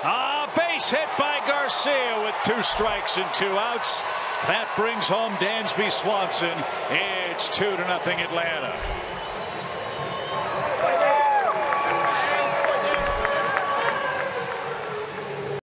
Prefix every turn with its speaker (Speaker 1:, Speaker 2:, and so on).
Speaker 1: Base hit by Garcia with 2 strikes and 2 outs. That brings home Dansby Swanson. It's 2-0 Atlanta.